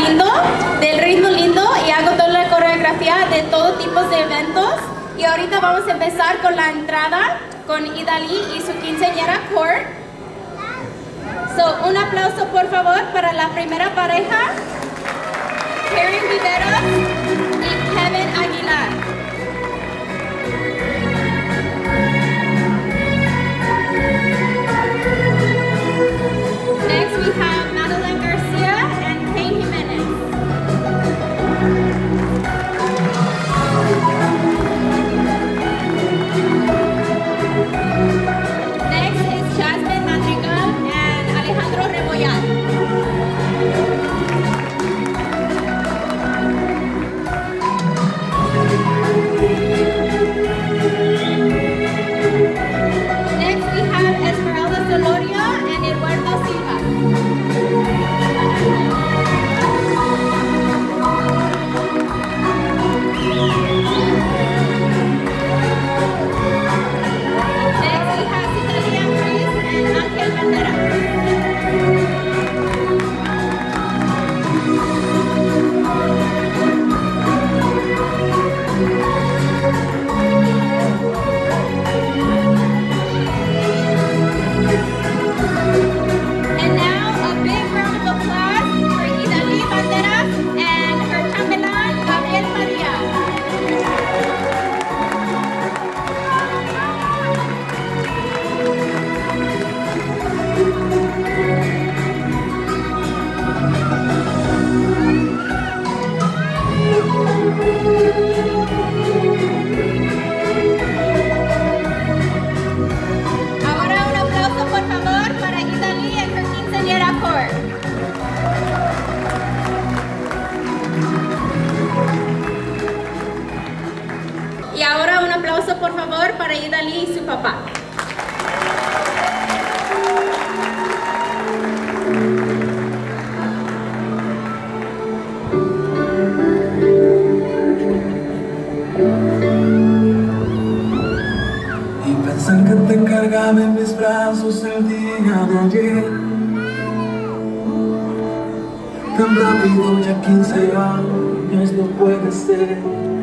lindo, del ritmo lindo, y hago toda la coreografía de todo tipo de eventos. Y ahorita vamos a empezar con la entrada con Idalí y su quinceañera Court. So, un aplauso por favor para la primera pareja, Karen Rivera y Kevin Aguilar. Next we have Madeline Garcia and Kane Jimenez. Next is Jasmine Madrigal and Alejandro Rebollar. Next we have Esmeralda Soloria and Eduardo Silva. Next we have Cecilia Ruiz and Ángel Bandera. And now a big round of applause for Idalí Banderas and her chambelán, Gabriel Padilla. Ahora un aplauso por favor para Idalí y her quinceañera Court. Y ahora un aplauso por favor para Idalí y su papá. Y pensar que te cargaba en mis brazos el día de ayer, tan rápido, ya 15 años no puede ser.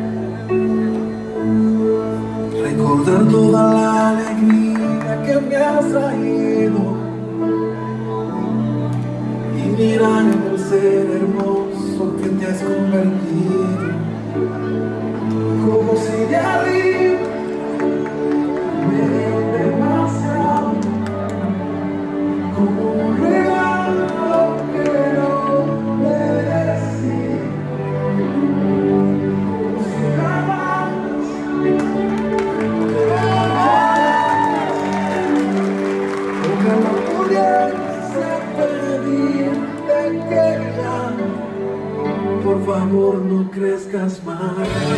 Recordar toda la alegría que me has traído y mirar en el ser hermoso que te has convertido, como si de arriba me dio demasiado, como un regalo que no merecí, como si jamás ojalá pudiese pedirte que ya, por favor, no crezcas más.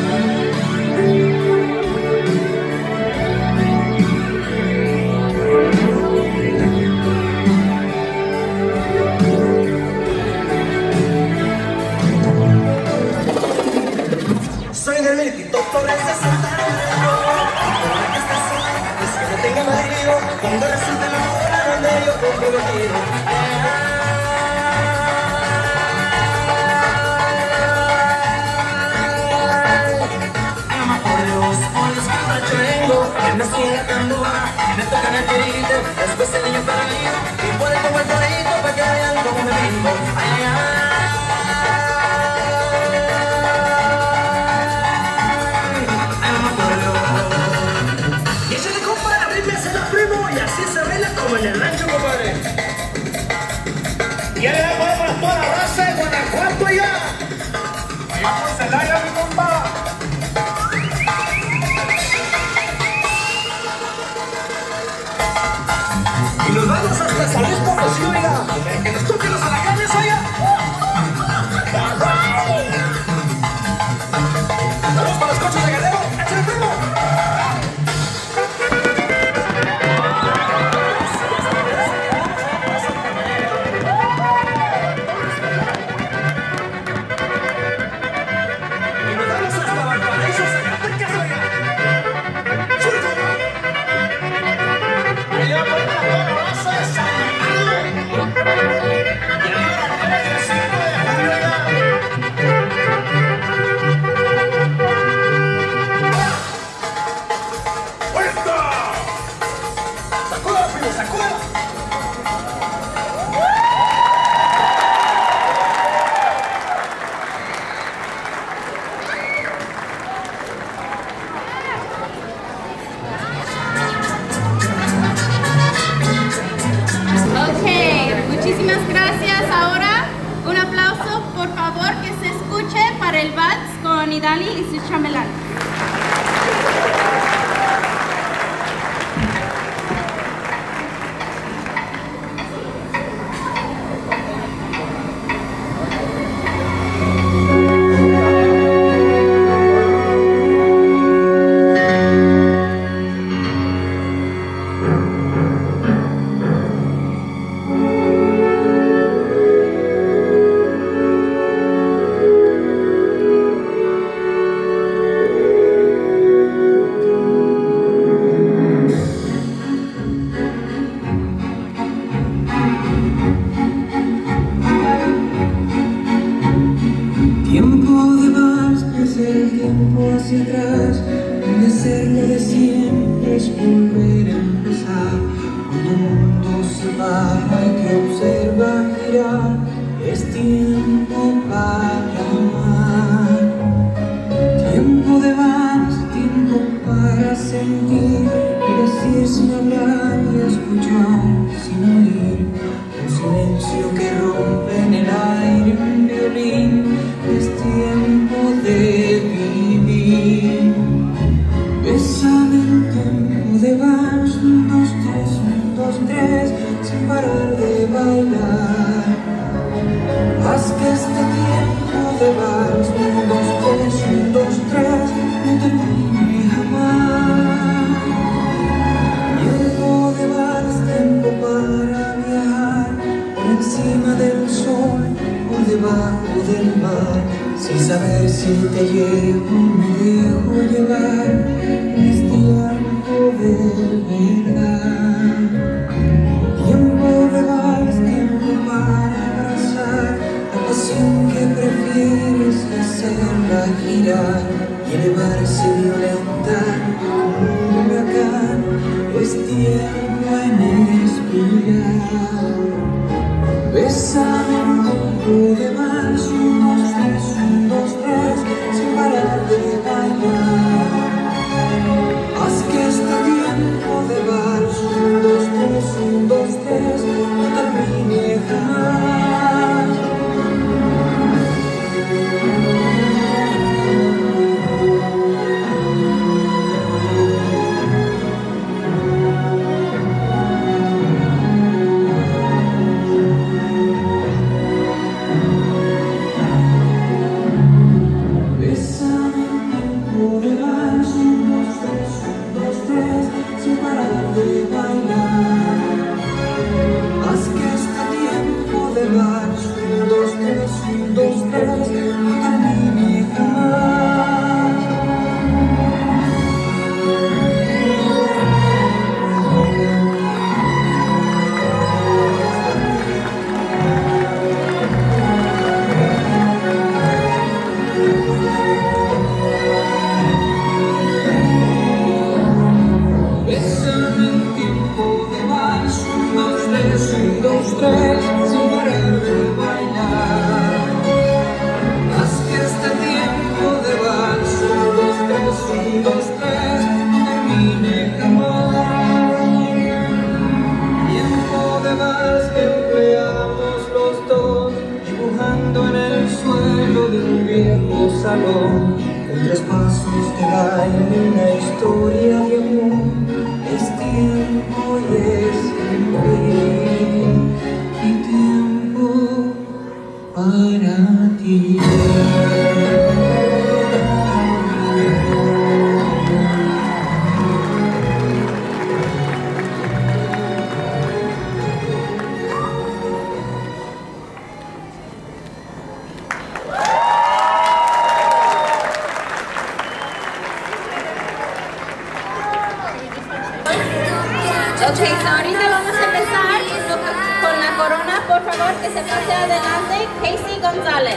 Soy del Tito Torres de Santana, ahora que estás sola, es que no tenga marido, cuando resulte el amor al medio comprometido. Ama por Dios, por los que yo vengo, me estoy en la candura, me tocan el tirito, después el niño perdido, y por el como el torito, para que vean cómo me vengo. Ay, ay, ay. Como en el rancho, compadre. favor que se escuche para el vals con Idali y su chambelán. Ok, so ahorita vamos a empezar con la corona. Por favor, que se pase adelante Casey González.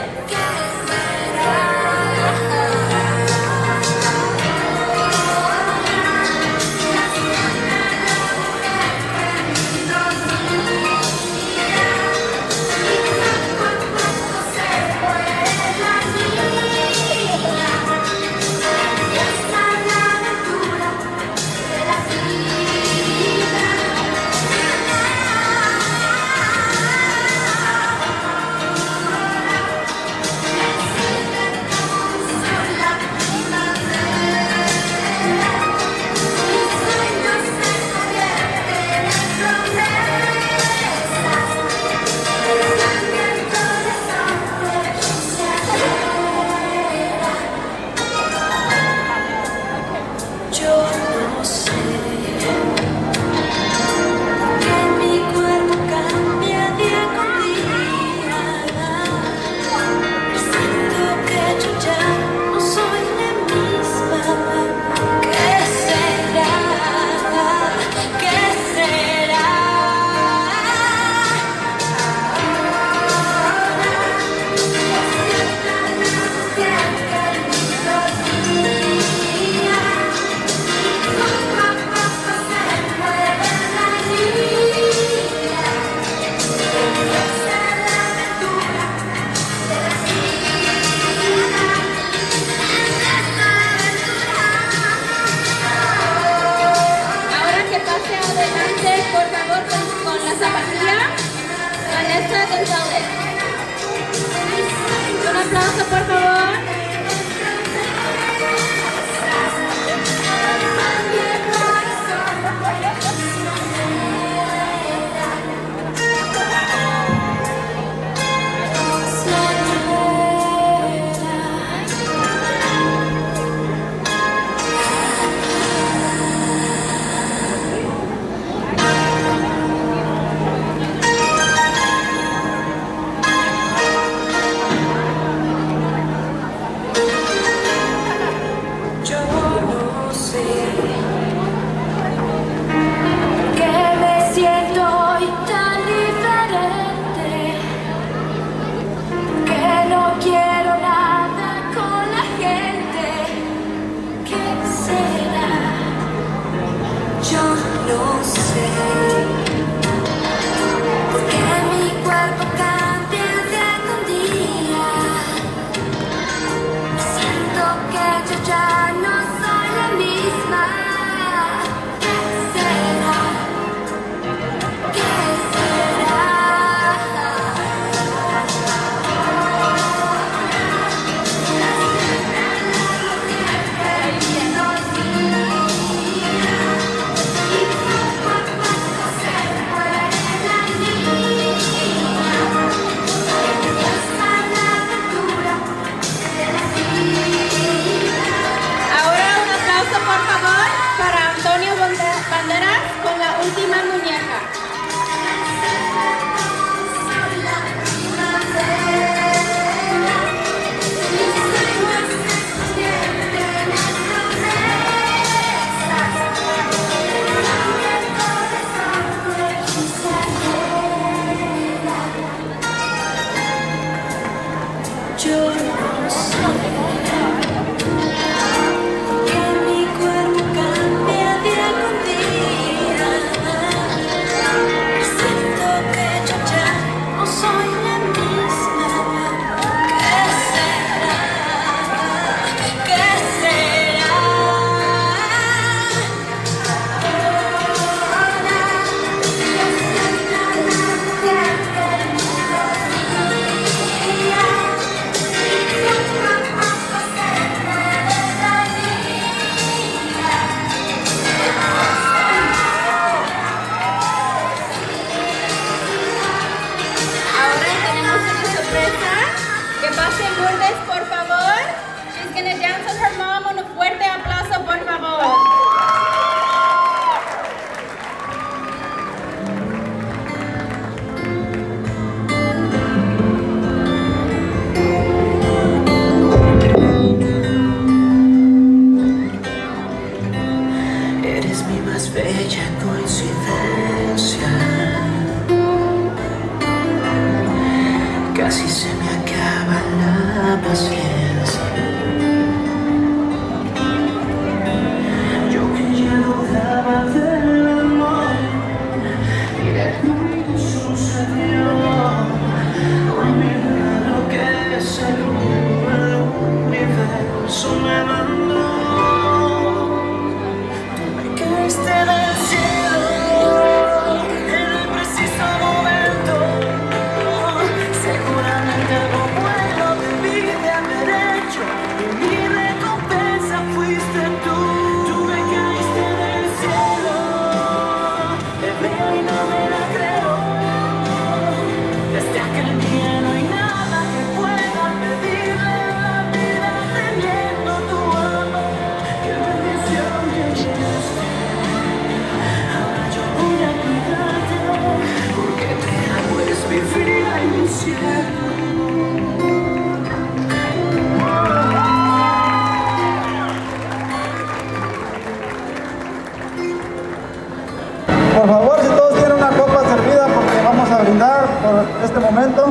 Yo no sé que mi cuerpo cambia día con día. Siento que yo ya no soy la misma. ¿Qué será? ¿Qué será? Ahora tenemos una sorpresa. Que pase Lourdes, por favor. She's gonna dance with her mom. Un fuerte aplauso, por favor. Eres mi más bella coincidencia. Casi se me acaba la paciencia. Yo que ya dudaba del amor, y de mí sucedió. Olvida lo que es el universo me mandó. Caíste del cielo en el preciso momento. Seguramente algo bueno debí de haber hecho, y mi recompensa fuiste tú. Tú me caíste del cielo, te veo y no me la creo. Desde aquel día no hay nada que pueda pedirle a la vida teniendo tu amor. Qué bendición que llegaste. Ahora yo voy a cuidarte, porque te amo, eres mi vida y mi cielo. Por favor, si todos tienen una copa servida, porque vamos a brindar por este momento.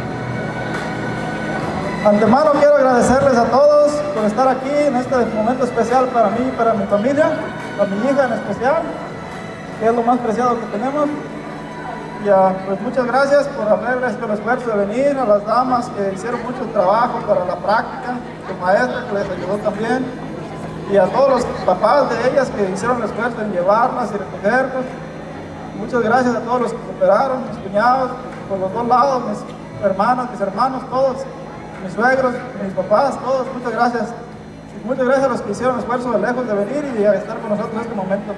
Antemano quiero agradecerles a todos por estar aquí en este momento especial para mí y para mi familia, para mi hija en especial, que es lo más preciado que tenemos. Y pues muchas gracias por haber hecho el esfuerzo de venir, a las damas que hicieron mucho trabajo para la práctica, su maestra que les ayudó también, y a todos los papás de ellas que hicieron el esfuerzo en llevarlas y recogerlas. Muchas gracias a todos los que cooperaron, mis cuñados, por los dos lados, mis hermanos, todos, mis suegros, mis papás, todos, muchas gracias. Y muchas gracias a los que hicieron el esfuerzo de lejos de venir y de estar con nosotros en este momento.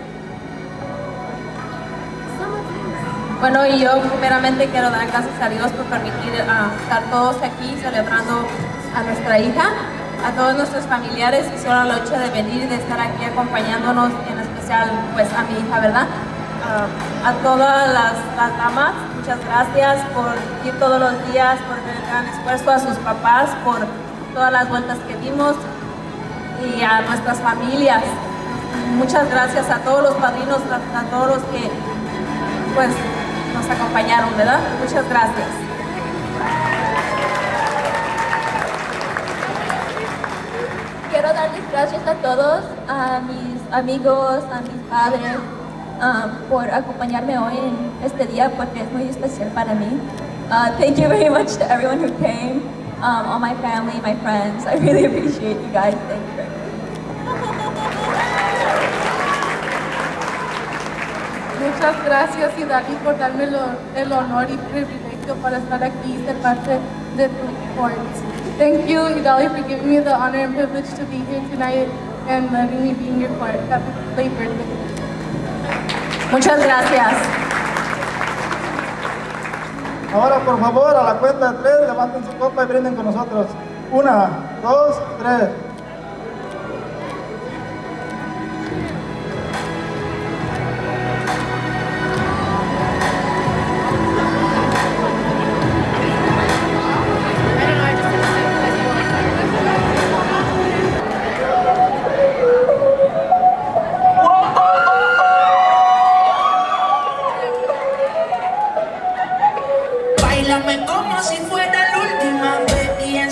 Bueno, y yo primeramente quiero dar gracias a Dios por permitir estar todos aquí celebrando a nuestra hija, a todos nuestros familiares que hicieron la lucha de venir y de estar aquí acompañándonos, en especial pues a mi hija, ¿verdad? A todas las damas, muchas gracias por ir todos los días, por el gran esfuerzo, a sus papás, por todas las vueltas que dimos, y a nuestras familias. Muchas gracias a todos los padrinos, a todos los que pues nos acompañaron, ¿verdad? Muchas gracias. Quiero darles gracias a todos, a mis amigos, a mis padres, por acompañarme hoy en este día porque es muy especial para mí. Thank you very much to everyone who came, all my family, my friends. I really appreciate you guys. Thank you very much. Muchas gracias, Idali, por darme el honor y privilegio para estar aquí y ser parte de tu court. Thank you, Idali, for giving me the honor and privilege to be here tonight and letting me be in your court. Happy late birthday. Muchas gracias. Ahora, por favor, a la cuenta de 3, levanten su copa y brinden con nosotros. 1, 2, 3. Báilame como si fuera la última vez y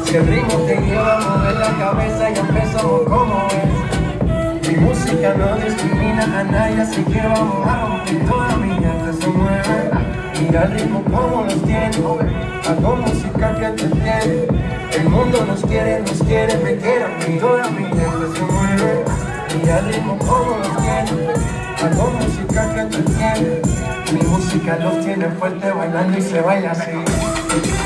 Si el ritmo te lleva a mover la cabeza, ya empezamos como es. Mi música no discrimina a nadie, así que vamos a romper. Toda mi gente se mueve. Mira el ritmo como los tiene. Hago música que te tiene. El mundo nos quiere, me quiere a mí. Toda mi gente se mueve. Mira el ritmo como los tiene. Hago música que te tiene. Mi música los tiene fuerte bailando y se baila así.